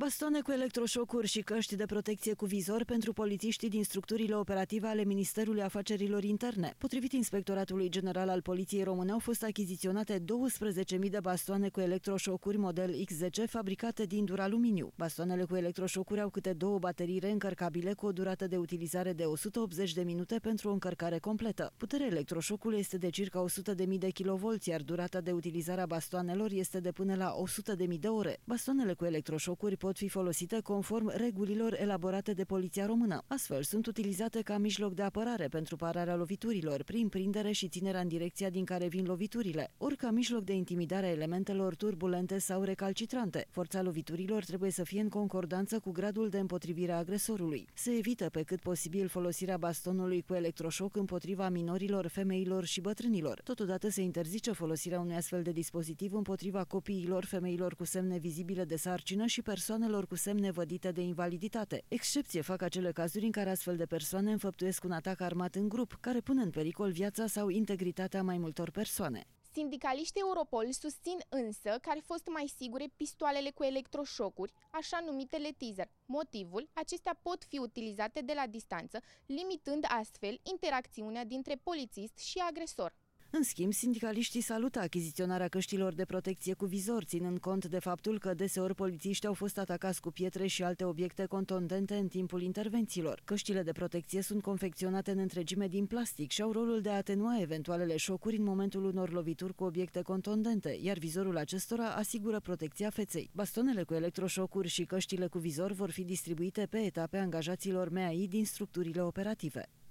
Bastoane cu electroșocuri și căști de protecție cu vizor pentru polițiștii din structurile operative ale Ministerului Afacerilor Interne. Potrivit Inspectoratului General al Poliției Române, au fost achiziționate 12.000 de bastoane cu electroșocuri model X10 fabricate din duraluminiu. Bastoanele cu electroșocuri au câte 2 baterii reîncărcabile cu o durată de utilizare de 180 de minute pentru o încărcare completă. Puterea electroșocului este de circa 100.000 de kV, iar durata de utilizare a bastoanelor este de până la 100.000 de ore. Bastoanele cu electroșocuri pot fi folosite conform regulilor elaborate de Poliția Română. Astfel, sunt utilizate ca mijloc de apărare pentru pararea loviturilor, prin prindere și ținerea în direcția din care vin loviturile, ori ca mijloc de intimidare a elementelor turbulente sau recalcitrante. Forța loviturilor trebuie să fie în concordanță cu gradul de împotrivire a agresorului. Se evită pe cât posibil folosirea bastonului cu electroșoc împotriva minorilor, femeilor și bătrânilor. Totodată se interzice folosirea unui astfel de dispozitiv împotriva copiilor, femeilor cu semne vizibile de sarcină și persoanelor cu semne vădite de invaliditate. Excepție fac acele cazuri în care astfel de persoane înfăptuiesc un atac armat în grup, care pune în pericol viața sau integritatea mai multor persoane. Sindicaliștii Europol susțin însă că ar fost mai sigure pistoalele cu electroșocuri, așa numitele teaser. Motivul? Acestea pot fi utilizate de la distanță, limitând astfel interacțiunea dintre polițist și agresor. În schimb, sindicaliștii salută achiziționarea căștilor de protecție cu vizor, ținând cont de faptul că deseori polițiștii au fost atacați cu pietre și alte obiecte contundente în timpul intervențiilor. Căștile de protecție sunt confecționate în întregime din plastic și au rolul de a atenua eventualele șocuri în momentul unor lovituri cu obiecte contundente, iar vizorul acestora asigură protecția feței. Bastonele cu electroșocuri și căștile cu vizor vor fi distribuite pe etape angajaților MAI din structurile operative.